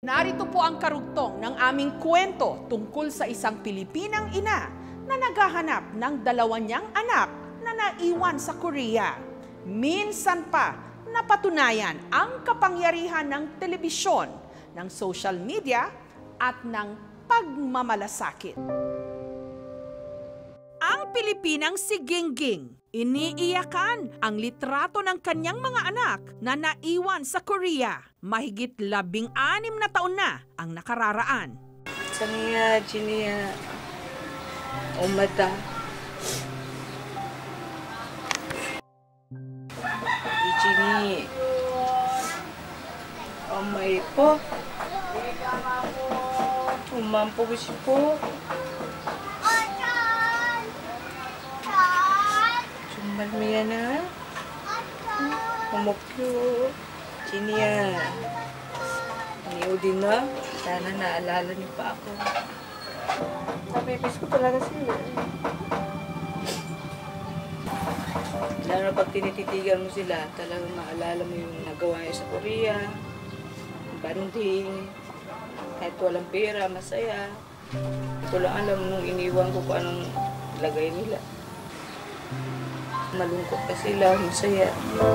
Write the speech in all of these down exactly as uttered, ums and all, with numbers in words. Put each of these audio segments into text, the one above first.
Narito po ang karugtong ng aming kwento tungkol sa isang Pilipinang ina na naghahanap ng dalawa niyang anak na naiwan sa Korea. Minsan pa napatunayan ang kapangyarihan ng telebisyon, ng social media at ng pagmamalasakit. Ang Pilipinang si Gingging, iniiyakan ang litrato ng kanyang mga anak na naiwan sa Korea. Mahigit labing anim na taon na ang nakararaan. Saniya, Jiniya, umata. Jini, umay po. Umampo ko siya po. Sumbal mo yan ha? Umapyo. Jiniya. Niyo din na. Sana naalala niyo pa ako. Nabibis ko talaga sila. Lalo na pag tinititigan mo sila, talagang maalala mo yung nagawa niyo sa Korea. Banding. Kahit walang pera, masaya. Hindi ko lang alam nung iniwan ko kung anong lagay nila. Malungkot pa sila, masaya.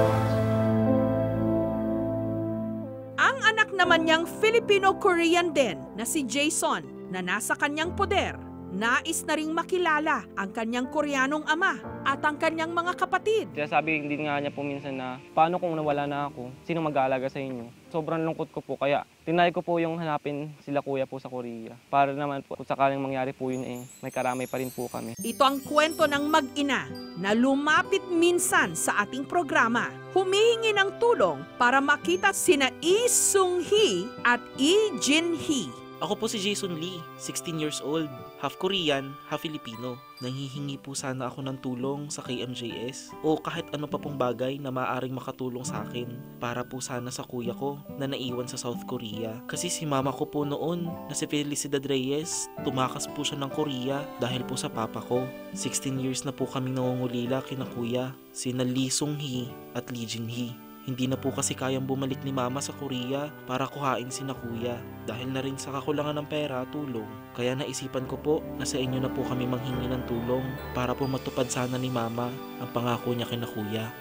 Naman niyang Filipino-Korean din na si Jason na nasa kanyang poder. Nais na ring makilala ang kanyang Koreanong ama at ang kanyang mga kapatid. Sabi din nga niya po minsan na, paano kung nawala na ako? Sino mag-aalaga sa inyo? Sobrang lungkot ko po, kaya tinay ko po yung hanapin sila kuya po sa Korea. Para naman po, kung sakaling mangyari po yun eh, may karamay pa rin po kami. Ito ang kwento ng mag-ina na lumapit minsan sa ating programa. Humihingi ng tulong para makita sina Lee Seung-hee at Lee Jin-hee. Ako po si Jason Lee, sixteen years old, half Korean, half Filipino. Nanghihingi po sana ako ng tulong sa K M J S o kahit ano pa pong bagay na maaaring makatulong sa akin para po sana sa kuya ko na naiwan sa South Korea. Kasi si mama ko po noon na si Felicidad Reyes, tumakas po siya ng Korea dahil po sa papa ko. sixteen years na po kaming nangungulila kina kuya, sina Lee Seung-hee at Lee Jin-hee. Hindi na po kasi kayang bumalik ni mama sa Korea para kuhain sina kuya dahil na rin sa kakulangan ng pera, tulong. Kaya naisipan ko po na sa inyo na po kami manghingi ng tulong para po matupad sana ni mama ang pangako niya kina kuya.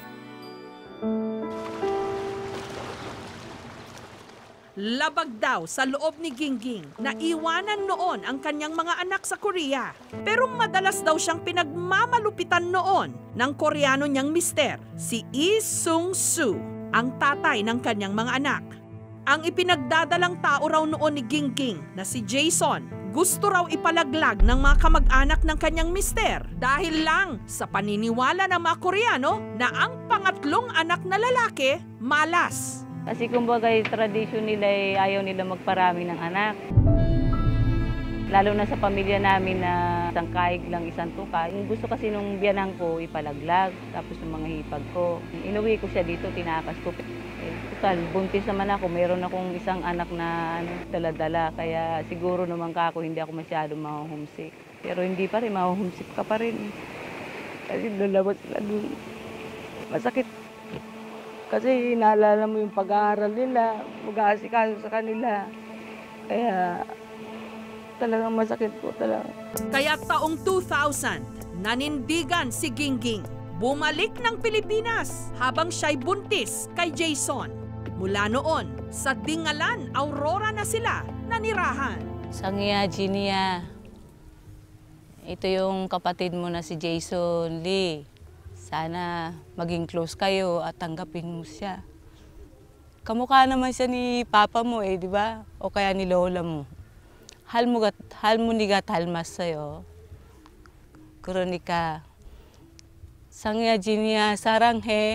Labag daw sa loob ni Gingging na iwanan noon ang kanyang mga anak sa Korea. Pero madalas daw siyang pinagmamalupitan noon ng Koreano niyang mister, si Lee Seung-soo, ang tatay ng kanyang mga anak. Ang ipinagdadalang tao raw noon ni Gingging na si Jason, gusto raw ipalaglag ng mga kamag-anak ng kanyang mister dahil lang sa paniniwala ng mga Koreano na ang pangatlong anak na lalaki, malas. Kasi kumbaga yung tradisyon nila ay ayaw nila magparami ng anak. Lalo na sa pamilya namin na isang kaig lang, isang tuka. Yung gusto kasi nung biyanang ko ipalaglag, tapos yung mga hipag ko. Inuwi ko siya dito, tinakas ko. Eh, total, buntis naman ako. Meron akong isang anak na ano, dala-dala. Kaya siguro naman ka ako, hindi ako masyado ma-homesick. Pero hindi pa rin, ma-homesick ka pa rin. Kasi lalabas sila dun. Masakit. Kasi naalala mo yung pag-aaral nila, mag-aasikaso sa kanila. Kaya talagang masakit po talaga. Kaya taong two thousand, nanindigan si Gingging. Bumalik ng Pilipinas habang siya'y buntis kay Jason. Mula noon, sa Dingalan, Aurora na sila nanirahan. Sangya, Jinia. Ito yung kapatid mo na si Jason Lee. Sana maging close kayo at tanggapin mo siya. Kamukha naman siya ni papa mo eh, di ba? O kaya ni lola mo. Hal mo gat, hal mo ni gat halmas sa'yo. Kronika. Sangya Jinia sarang he.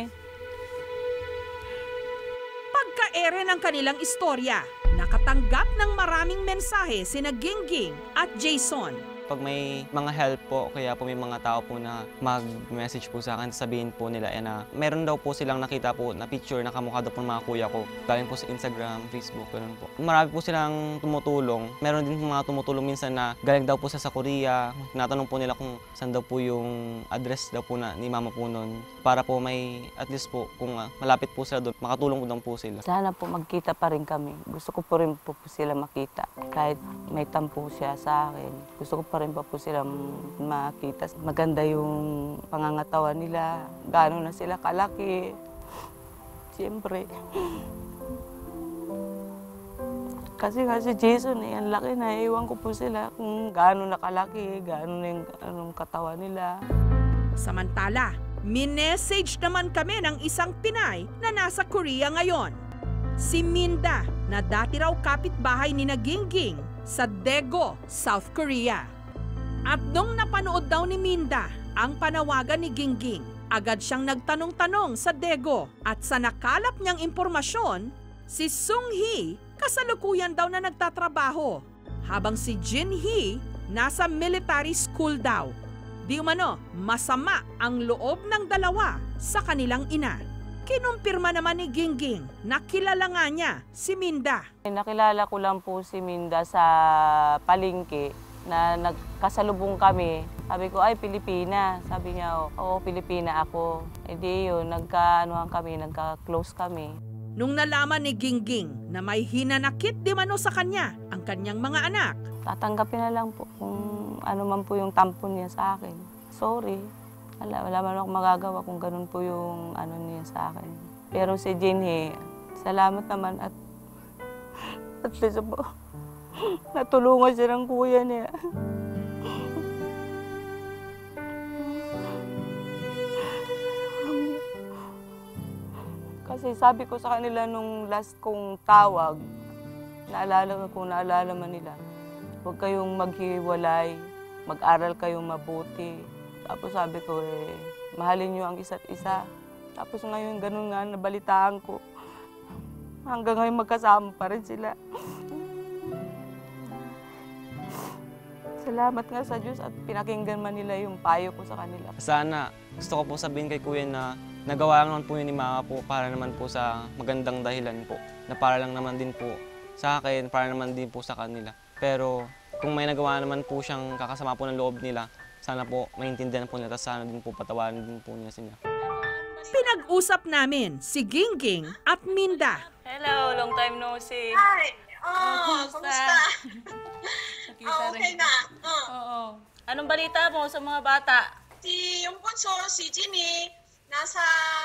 Pagka-ere ng kanilang istorya, nakatanggap ng maraming mensahe sina Gingging at Jason. Pag may mga help po, kaya po may mga tao po na mag-message po sa akin, sabihin po nila eh, na meron daw po silang nakita po na picture na kamukha daw po ng mga kuya ko. Galing po sa Instagram, Facebook, gano'n po. Marami po silang tumutulong. Meron din po mga tumutulong minsan na galing daw po sa sa Korea. Tinatanong po nila kung saan daw po yung address daw po na ni mama po noon. Para po may, at least po, kung uh, malapit po sila doon, makatulong po daw po sila. Sana po magkita pa rin kami. Gusto ko po rin po, po sila makita. Kahit may tampo siya sa akin, gusto ko pa rin po, po sila makita. Maganda yung pangangatawan nila, gaano na sila kalaki. Siyempre. Kasi nga si Jason, eh, ang laki na. Iwan ko po sila kung gaano na kalaki, gaano na yung anong katawan nila. Samantala, minessage naman kami ng isang Pinay na nasa Korea ngayon. Si Minda, na dati raw kapitbahay ni Gingging sa Daegu, South Korea. At nung napanood daw ni Minda ang panawagan ni Gingging, agad siyang nagtanong-tanong sa Daegu at sa nakalap niyang impormasyon, si Sung-hee kasalukuyan daw na nagtatrabaho, habang si Jin-hee nasa military school daw. Di umano, masama ang loob ng dalawa sa kanilang ina. Kinumpirma naman ni Gingging na kilala nga niya si Minda. Nakilala ko lang po si Minda sa palengke na nagkasalubong kami. Sabi ko, ay, Pilipina. Sabi niya, oo, Pilipina ako. E di yun, nagka-anuhan kami, nagka-close kami. Nung nalaman ni Gingging na may hinanakit di mano sa kanya ang kanyang mga anak, tatanggapin na lang po kung ano man po yung tampon niya sa akin. Sorry. Wala, wala man ako magagawa kung ganun po yung ano niya sa akin. Pero si Jinhee, salamat naman at at least po, natulungan siya ng kuya niya. Kasi sabi ko sa kanila nung last kong tawag, naalala ko, naalala man nila, huwag kayong maghiwalay, mag-aral kayong mabuti. Tapos sabi ko, eh, mahalin niyo ang isa't isa. Tapos ngayon, ganun nga, nabalitaan ko. Hanggang ngayon, magkasama pa rin sila. Salamat nga sa Diyos at pinakinggan man nila yung payo ko sa kanila. Sana, gusto ko po sabihin kay Kuya na nagawa naman po yun ni Mama po para naman po sa magandang dahilan po. Na para lang naman din po sa akin, para naman din po sa kanila. Pero kung may nagawa naman po siyang kakasama po ng loob nila, sana po maintindihan po nila, tapos sana din po patawarin din po niya sila. pinag-usap namin si Gingging at Minda. Hello, long time no see. Hi! Oh, Kumusta? kumusta? Nakita Oh, okay rin. na. Oh. Oo. Anong balita mo sa mga bata? Si yung bunso, si Ginny, nasa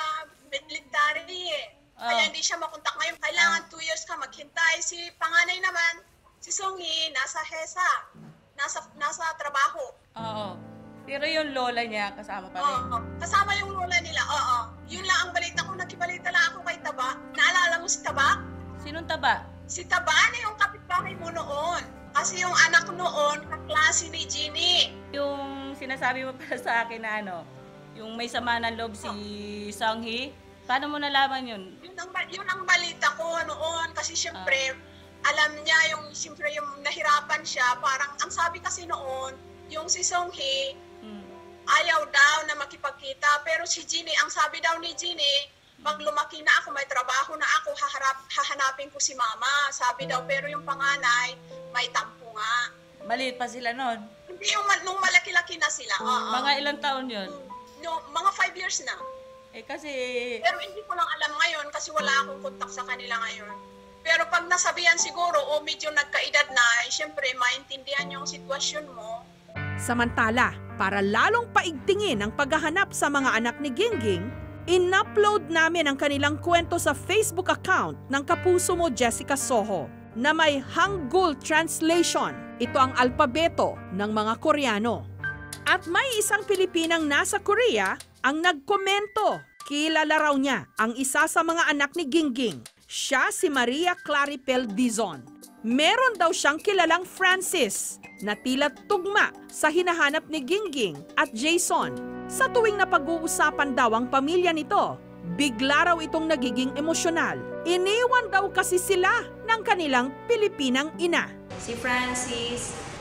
military eh. Oh. Kaya hindi siya makontak ngayon. Kailangan two years ka maghintay. Si panganay naman, si Songi, nasa H E S A. Nasa, nasa trabaho. Oo. Pero yung lola niya, kasama pa rin. Oo. Kasama yung lola nila. Oo. Yun lang ang balita ko. Nakibalita lang ako kay Taba. Naalala mo si Taba? Sinong taba? Si Taba na yung kapitbahay mo noon. Kasi yung anak ko noon, kaklase ni Ginny. Yung sinasabi mo para sa akin na ano, yung may sama ng loob si Sung-hee. Paano mo nalaman yun? Yun ang, yun ang balita ko noon. Kasi syempre, alam niya yung, syempre yung nahirapan siya. Parang, ang sabi kasi noon, yung si Sung-hee, Hmm. ayaw daw na makipagkita. Pero si Ginny, ang sabi daw ni Ginny, pag lumaki na ako, may trabaho na ako, haharap, hahanapin ko si mama. Sabi daw, pero yung panganay, may tampo nga. Maliit pa sila noon. Hindi yung ma- nung malaki-laki na sila. Oo. Mga ilang taon yun? No, mga five years na. Eh kasi, Pero hindi ko lang alam ngayon kasi wala akong kontak sa kanila ngayon. Pero pag nasabihan siguro o medyo nagkaedad na, eh, syempre maintindihan yung sitwasyon mo. Samantala, para lalong paigtingin ang paghahanap sa mga anak ni Gingging, in-upload namin ang kanilang kwento sa Facebook account ng Kapuso Mo Jessica Soho na may Hangul translation. Ito ang alpabeto ng mga Koreano. At may isang Pilipinang nasa Korea ang nagkomento. Kilala raw niya ang isa sa mga anak ni Gingging. Siya si Maria Claripel Dizon. Meron daw siyang kilalang Francis na tila tugma sa hinahanap ni Gingging at Jason. Sa tuwing napag-uusapan daw ang pamilya nito, bigla raw itong nagiging emosyonal. Iniwan daw kasi sila ng kanilang Pilipinang ina. Si Francis,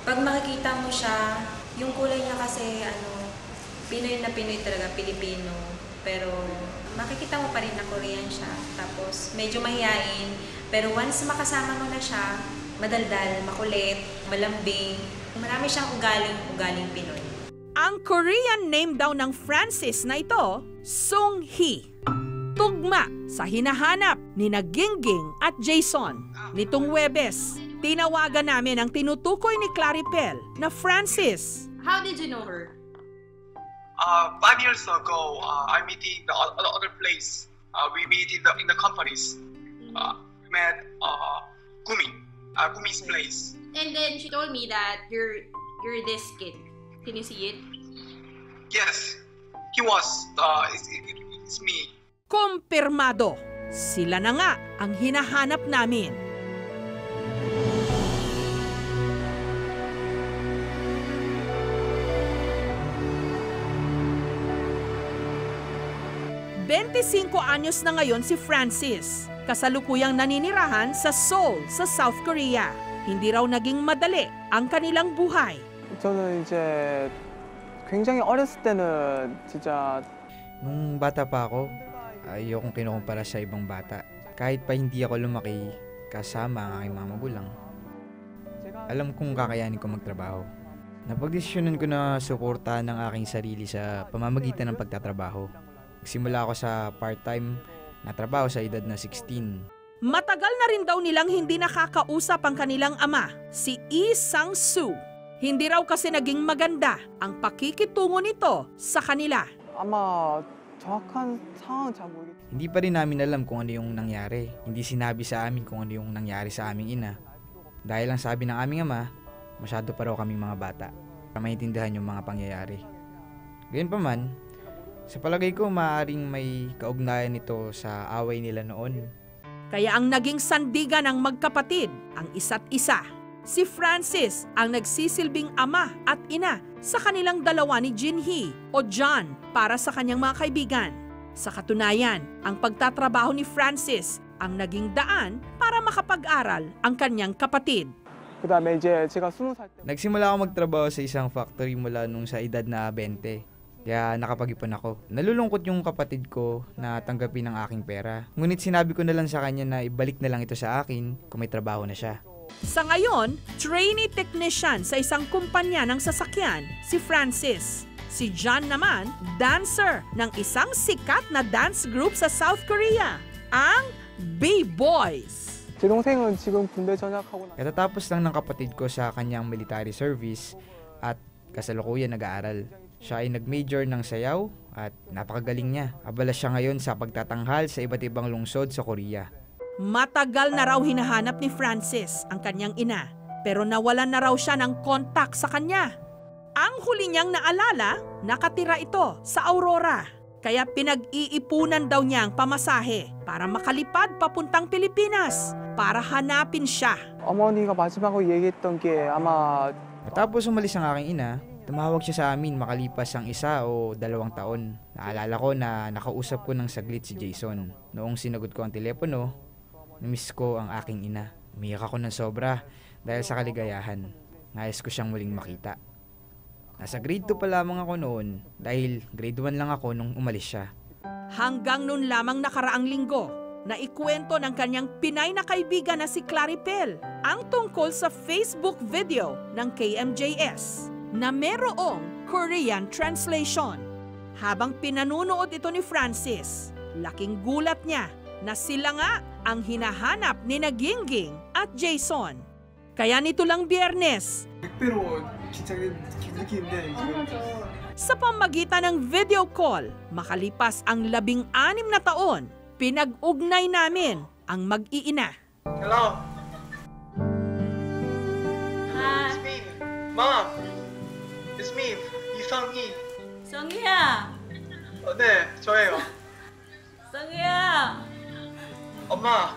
Pag makikita mo siya, yung kulay niya kasi ano, Pinoy na Pinoy talaga, Pilipino. Pero makikita mo pa rin na Korean siya. Tapos medyo mahihain. Pero once makasama mo na siya, madaldal, makulit, malambing. Marami siyang ugaling-ugaling Pinoy. Ang Korean name daw ng Francis na ito, Sung-hee. Tugma sa hinahanap ni na Gingging at Jason. Nitong Huwebes, tinawagan namin ang tinutukoy ni Claribel na Francis. How did you know her? Uh, five years ago, uh, I meeting the other other place. Uh, we meet in the in the companies. Uh, met uh, Gumi, uh, Gumi's place. And then she told me that you're you're this kid. Can you see it? Yes, he was. Uh, it's, it's me. Kumpirmado, sila na nga ang hinahanap namin. twenty-five anyos na ngayon si Francis, kasalukuyang naninirahan sa Seoul sa South Korea. Hindi raw naging madali ang kanilang buhay. 저는 이제 굉장히 어렸을 때는 진짜 nung bata pa ako, ayokong kinukumpara sa ibang bata. Kahit pa hindi ako lumaki kasama ang aking mga magulang, alam kong kakayanin ko magtrabaho. Napagdesisyonan ko na suportahan ng aking sarili sa pamamagitan ng pagtatrabaho. Nagsimula ako sa part-time na trabaho sa edad na sixteen. Matagal na rin daw nilang hindi nakakausap ang kanilang ama, si Lee Sang-soo. Hindi raw kasi naging maganda ang pakikitungo nito sa kanila. 아마 정확한 상황은 잘 모르겠어요. Hindi pa rin namin alam kung ano yung nangyari. Hindi sinabi sa amin kung ano yung nangyari sa aming ina. Dahil lang sabi ng aming ama, masyado pa raw kaming mga bata para maintindihan yung mga pangyayari. Gayunpaman, sa palagay ko maaaring may kaugnayan nito sa away nila noon. Kaya ang naging sandigan ng magkapatid ang isa't isa. Si Francis ang nagsisilbing ama at ina sa kanilang dalawa ni Jinhee o John para sa kanyang mga kaibigan. Sa katunayan, ang pagtatrabaho ni Francis ang naging daan para makapag-aral ang kanyang kapatid. 그다음에 이제 제가 스무 살 때 Nagsimula ako magtrabaho sa isang factory mula nung sa edad na twenty. Kaya nakapag-ipon ako. Nalulungkot yung kapatid ko na tanggapin ang aking pera. Ngunit sinabi ko na lang sa kanya na ibalik na lang ito sa akin kung may trabaho na siya. Sa ngayon, trainee technician sa isang kumpanya ng sasakyan, si Francis. Si John naman, dancer ng isang sikat na dance group sa South Korea, ang B-Boys. 제 동생은 지금 군대 전역하고 나 Katatapos lang ng kapatid ko sa kanyang military service at kasalukuyan nag-aaral. Siya ay nag-major ng sayaw at napakagaling niya. Abala siya ngayon sa pagtatanghal sa iba't ibang lungsod sa Korea. Matagal na raw hinahanap ni Francis ang kanyang ina, pero nawalan na raw siya ng kontak sa kanya. Ang huli niyang naalala, nakatira ito sa Aurora. Kaya pinag-iipunan daw niya ang pamasahe para makalipad papuntang Pilipinas para hanapin siya. 어머니가 마지막으로 얘기했던 게 아마 Matapos umalis ang aking ina, tumawag siya sa amin makalipas ang isa o dalawang taon. Naalala ko na nakausap ko ng saglit si Jason. Noong sinagot ko ang telepono, namiss ko ang aking ina. Umiyak ako ng sobra dahil sa kaligayahan. Nais ko siyang muling makita. Nasa grade two pa lamang ako noon dahil grade one lang ako nung umalis siya. Hanggang noon lamang nakaraang linggo, na ikwento ng kanyang Pinay na kaibigan na si Claribel ang tungkol sa Facebook video ng K M J S na merong Korean translation. Habang pinanunood ito ni Francis, laking gulat niya na sila nga ang hinahanap ni na Gingging at Jason. Kaya nito lang Biyernes, 백배로 긴장된 느낌인데 지금 sa pamagitan ng video call, makalipas ang labing anim na taon, pinag-ugnay namin ang mag-iina. Hello. Hi. It's me, Mom. It's me, 이성희. 성희야! 어, 네, 저예요. 성희야! 엄마.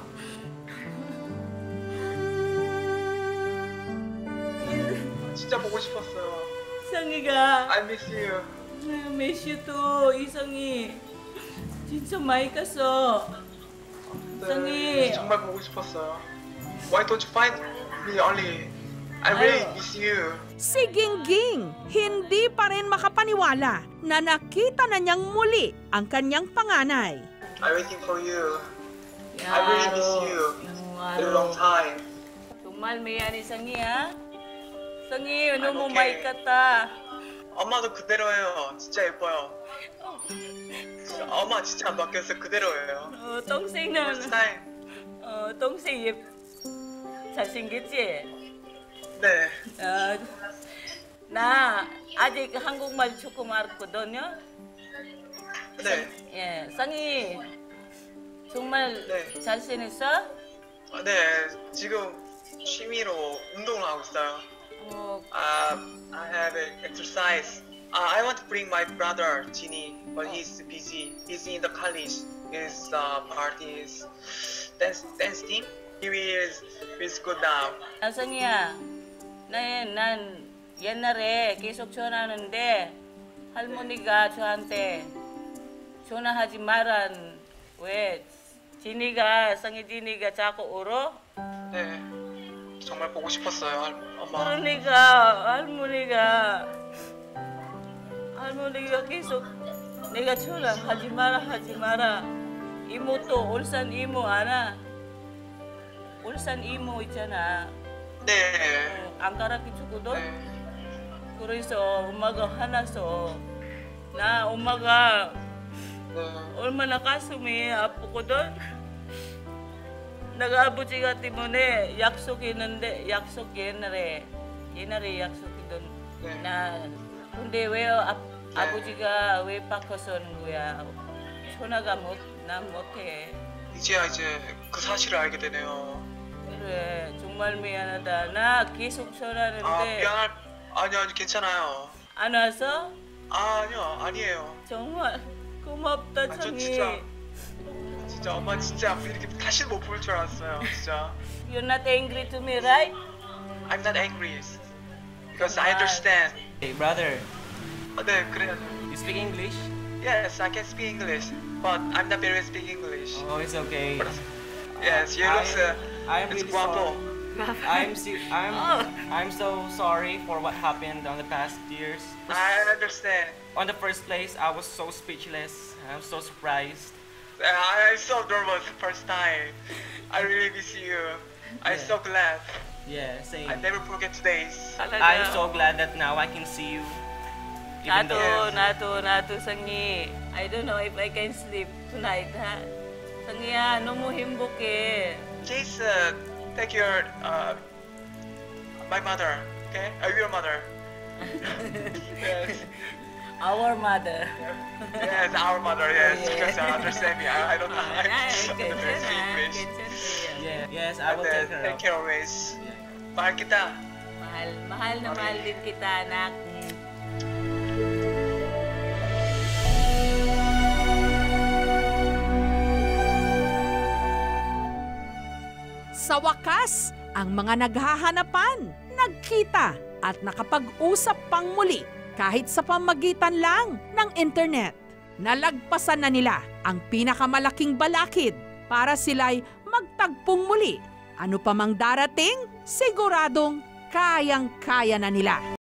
진짜 보고 싶었어요. 성희가 I miss you. I miss you too, 이성희. 진짜 많이 갔어. 네, 성희. 정말 보고 싶었어요. Why don't you find me only? I really miss you. Si Gingging, hindi pa rin makapaniwala na nakita na niyang muli ang kanyang panganay. I'm waiting for you. I really miss you. For a long time. 정말 미안해 성희 야. 성희 I'm 너무 okay. 많이 갔다. 엄마도 그대로예요. 진짜 예뻐요. 진짜 엄마 진짜 안 바뀌었어. 그대로예요. 어, 동생은 스타일. 어, 동생 예 잘생겼지? 네. 어, 나 아직 한국말 조금 알거든요. 네. 예, 성희 정말 네. 잘생겼어? 아, 네. 지금 취미로 운동을 하고 있어요. 어, Uh, I have an exercise. Uh, I want to bring my brother Ginny, but he's busy. He's in the college. His uh, party is dance dance team. He is is good now. 아, 성희야, 난, 난 옛날에 계속 전화하는데 할머니가 저한테 전화하지 말란 왜 진이가 성희 진이가 자꾸 울어? 네. 정말 보고 싶었어요, 할- 엄마. 그러니까 할머니가 할머니가 계속 내가 전화하지 마라 하지 마라. 이모도 울산 이모 알아? 울산 이모 있잖아. 네. 어, 안 가르쳐 주거든. 네. 그래서 엄마가 화나서 나 엄마가 네. 얼마나 가슴이 아프거든. 내가 아버지가 때문에 약속했는데 약속 옛날에 옛날에 약속했던 네. 나 근데 왜 아, 네. 아버지가 왜 바꿔서는 거야? 전화가 못난 못해. 이제야 이제 그 사실을 알게 되네요. 그래 정말 미안하다. 나 계속 전화하는데 아 미안할 아니요 아니 괜찮아요. 안 와서 아 아니요 아니에요. 정말 고맙다 아, 전 정이. 진짜 진짜 엄마 진짜 이렇게 다시 못 볼 줄 알았어요 진짜. You're not angry to me, right? I'm not angry because I understand. Hey brother, 아, 네 그래야죠. you speak English? Yes, I can speak English, but I'm not very speak English. Oh, it's okay. Yes, you I- look uh, I'm it's really guapo. I'm si- I'm I'm so sorry for what happened on the past years. I understand. On the first place, I was so speechless. I'm so surprised. Uh, I'm so nervous the first time. I really miss you. I'm Yeah. so glad. Yeah, same. I never forget today's. I'm so glad that now I can see you. Even 나도 though 나도 나도 성희. I don't know if I can sleep tonight. ha? 성희야 너무 행복해. Please uh, take your uh, my mother. Okay, uh, your mother. Yes, Our mother. yes, our mother. Yes, Yeah. because I understand me. I, I don't know. I 아, speak 괜찮아, English. 괜찮아. yeah, yes, I will And, uh, take her. take care always. Yeah. Mahal kita. Mahal, mahal na mahal din kita, anak. Sa wakas, ang mga naghahanapan, nagkita at nakapag-usap pang muli kahit sa pamagitan lang ng internet. Nalagpasan na nila ang pinakamalaking balakid para sila'y magtagpong muli. Ano pa mang darating, siguradong kayang-kaya na nila.